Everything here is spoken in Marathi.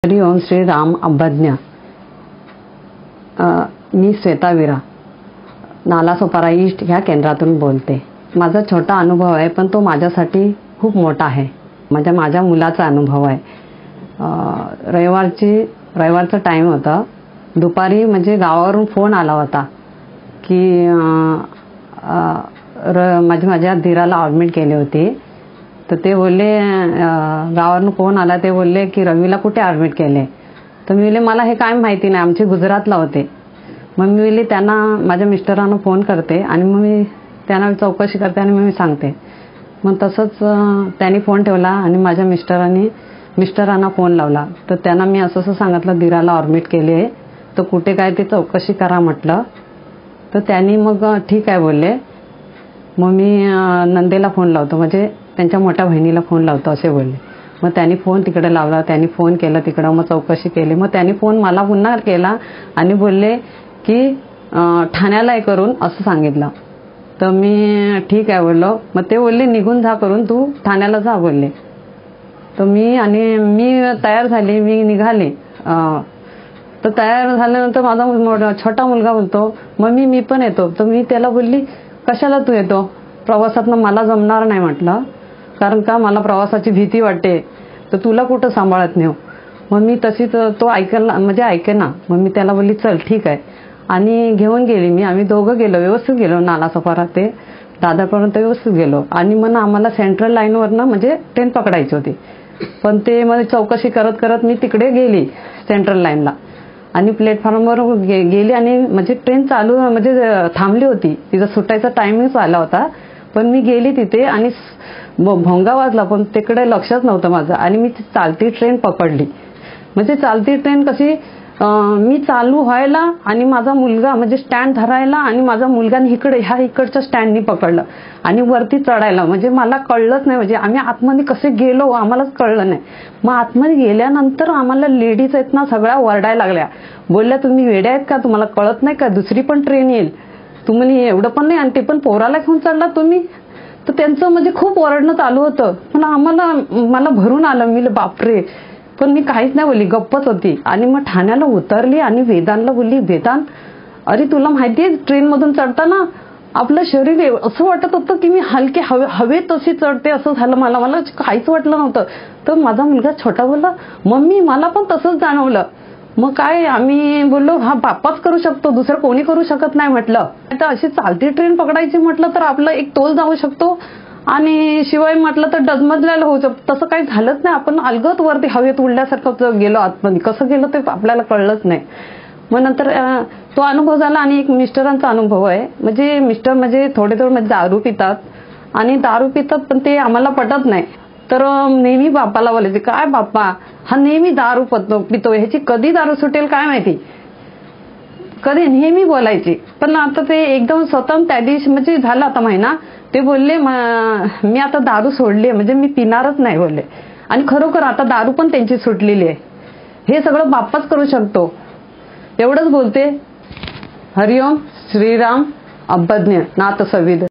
हरी ओम श्री राम अभज्ञ। मी श्वेता विरा नालासोपारा ईस्ट ह्या केंद्रातून बोलते। माझा छोटा अनुभव आहे, पण तो माझ्यासाठी खूप मोठा आहे। माझ्या मुलाचा अनुभव आहे। रविवारचा टाइम होता। दुपारी म्हणजे गावावरून फोन आला होता की माझ्या धीराला ॲडमिट केले होते। तर ते बोलले, गावावरून फोन आला, ते बोलले की रवीला कुठे ॲडमिट केले। तर मी बोलले मला हे काय माहिती नाही, आमचे गुजरातला होते। मग मी बोलले त्यांना माझ्या मिस्टरांना फोन करते आणि मग मी त्यांना चौकशी करते आणि मग मी सांगते। मग तसंच त्यांनी फोन ठेवला आणि माझ्या मिस्टरांना फोन लावला। तर त्यांना मी असं सांगितलं धीराला ॲडमिट केले, तर कुठे काय ते चौकशी करा म्हटलं। तर त्यांनी मग ठीक आहे बोलले। मग मी नंदेला फोन लावतो, म्हणजे त्यांच्या मोठ्या बहिणीला फोन लावतो असे बोलले। मग त्यांनी फोन तिकडे लावला, त्यांनी फोन केला तिकडं, मग चौकशी केली। मग त्यांनी फोन मला पुन्हा केला आणि बोलले की ठाण्याला करून असं सांगितलं। तर मी ठीक आहे बोललो। मग ते बोलले निघून जा करून, तू ठाण्याला जा बोलले। तर मी तयार झाली, मी निघाले। तर तयार झाल्यानंतर माझा छोटा मुलगा बोलतो मम्मी मी पण येतो। तर मी त्याला बोलली कशाला तू येतो, प्रवासातनं मला जमणार नाही म्हटलं, कारण का मला प्रवासाची भीती वाटते, तर तुला कुठं सांभाळत नेऊ। मग मी तशीच तो ऐकेना। मग मी त्याला बोलली चल ठीक आहे, आणि घेऊन गेली मी। आम्ही दोघं गेलो, व्यवस्थित गेलो। नालासोपारा ते दादरपर्यंत व्यवस्थित गेलो। आणि मग आम्हाला सेंट्रल लाईनवरनं म्हणजे ट्रेन पकडायची होती, पण ते मध्ये चौकशी करत करत मी तिकडे गेली सेंट्रल लाईनला आणि प्लॅटफॉर्मवर गेली आणि म्हणजे ट्रेन चालू म्हणजे थांबली होती, तिचा सुटायचा टायमिंग आला होता। पण मी गेली तिथे आणि भोंगा वाजला, पण तिकडे लक्षच नव्हतं माझं, आणि मी चालती ट्रेन पकडली। म्हणजे चालती ट्रेन कशी, मी चालू व्हायला आणि माझा मुलगा म्हणजे स्टँड धरायला आणि माझा मुलगा इकडच्या स्टँडनी पकडलं आणि वरती चढायला, म्हणजे मला कळलंच नाही। म्हणजे आम्ही आतमध्ये कसे गेलो आम्हालाच कळलं नाही। मग आतमध्ये गेल्यानंतर आम्हाला लेडीज आहेत ना सगळ्या ओरडायला लागल्या, बोलल्या तुम्ही वेड्या आहेत का, तुम्हाला कळत नाही का दुसरी पण ट्रेन येईल, तुम्हाला एवढं पण नाही, आणि ते पण पोराला घेऊन चढला तुम्ही। तर त्यांचं म्हणजे खूप ओरडणं चालू होतं, पण मला भरून आलं। मी बापरे, पण मी काहीच नाही बोलली, गप्पच होती। आणि मग ठाण्याला उतरली आणि वेदांतला बोलली, वेदांत अरे तुला माहिती आहे ट्रेनमधून चढताना आपलं शरीर असं वाटत होतं की मी हलके हवेत तशी चढते, असं झालं। मला काहीच वाटलं नव्हतं। तर माझा मुलगा छोटा बोलला मम्मी मला पण तसंच जाणवलं। मग काय आम्ही बोललो हा बाप्पाच करू शकतो, दुसरं कोणी करू शकत नाही म्हटलं। आता अशी चालती ट्रेन पकडायची म्हटलं तर आपलं एक तोल जाऊ शकतो, आणि शिवाय म्हटलं तर डगमगलेलं होऊ शकतं। तसं काही झालंच नाही, आपण अलगद वरती हवेत उडल्यासारखं गेलो आतमध्ये, कसं गेलो ते आपल्याला कळलंच नाही। मग नंतर तो अनुभव झाला। आणि एक मिस्टरांचा अनुभव आहे, म्हणजे मिस्टर म्हणजे थोडे म्हणजे दारू पितात, आणि दारू पितात पण ते आम्हाला पटत नाही। तर नेहमी बाप्पाला बोलायचे काय बाप्पा हा नेहमी दारू पितो, ह्याची कधी दारू सुटेल काय माहिती, कधी नेहमी बोलायचे। पण आता ते एकदम स्वतः त्या दिवशी म्हणजे झाला आता महिना, ते बोलले मी आता दारू सोडली, म्हणजे मी पिणारच नाही बोलले। आणि खरोखर आता दारू पण त्यांची सुटलेली आहे। हे सगळं बाप्पाच करू शकतो, एवढंच बोलते। हरिओम श्रीराम अभज्ञ नाथ सविद।